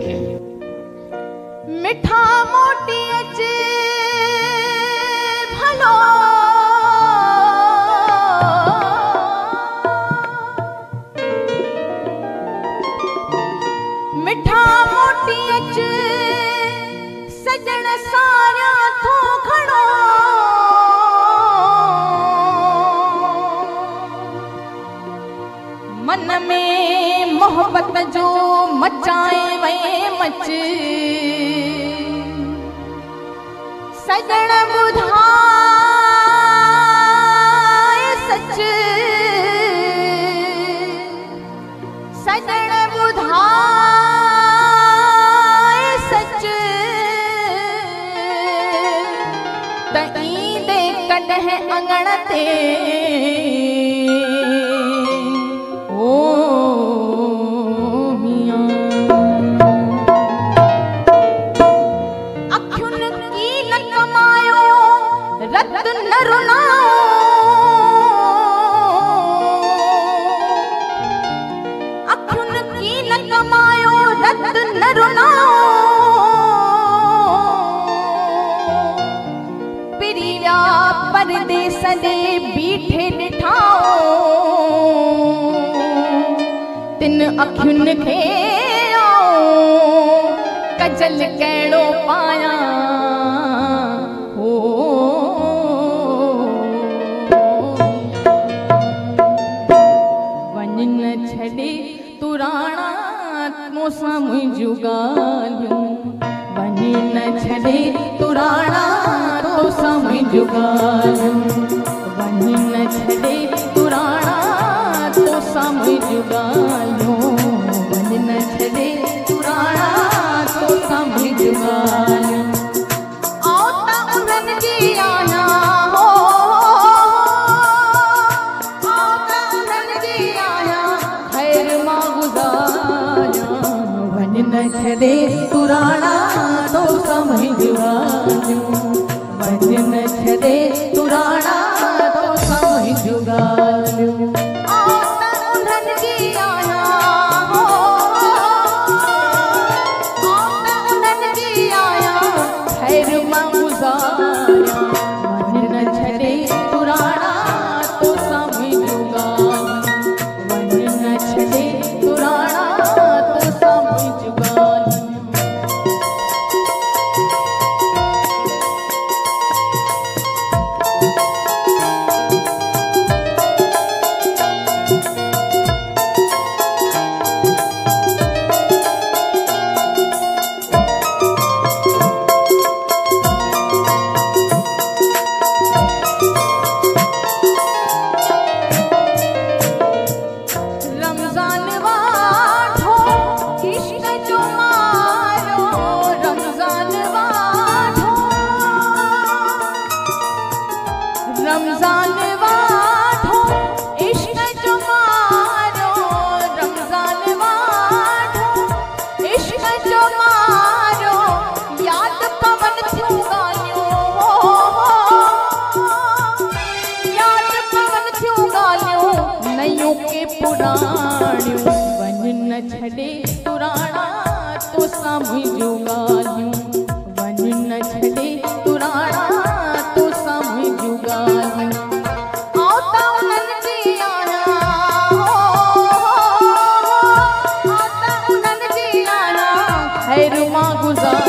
मिठा मोटी अचे भलो मिठा मोटी अचे सजण सारा तो खड़ो मन में मोहब्बत जो मचाए वे मच सजण बुधाए सच सजण बुधाए सच त ईंदे कॾहिं अंगण ते ओ मियां अखियुनि की न कमायो रत न रुनाओ अखियुनि की न कमायो रत न रुनाओ पिरिया परदेस दे बीठे ॾिठाओ तिन अखियुनि खे कजल कहिड़ो पायां हो वञ न छॾे तुराणा मूंसां मुंहिंजूं ॻाल्हियूं वञ न छॾे तुराणा तोसां मुंहिंजूं ॻाल्हियूं वञ न छॾे तुराणा तोसां मुंहिंजूं ॻाल्हियूं वञ न छॾे तुराणा तोसां मुंहिंजूं ॻाल्हियूं आऊं त उन्हनि जी आहियां हो आऊं त उन्हनि जी आहियां ख़ैर मां गुज़ारियां वञ न छॾे तुराणा तोसां मुंहिंजूं ॻाल्हियूं वञ न छॾे तुराणा तोसां मुंहिंजूं ॻाल्हियूं रमज़ान वाठो इश्क जो मारो रमज़ान वाठो इश्क जो मारो याद पवन थियूं ॻाल्हियूं याद पवन थियूं ॻाल्हियूं नयूं के पुराणियूं वञ न छॾे तुराणा तोसां मुंहिंजूं ॻाल्हियूं वञ न छॾे तुराणा तोसां मुंहिंजूं ॻाल्हियूं आऊं त उन्हनि जी आहियां आऊं त उन्हनि जी आहियां ख़ैर मां गुज़ारियां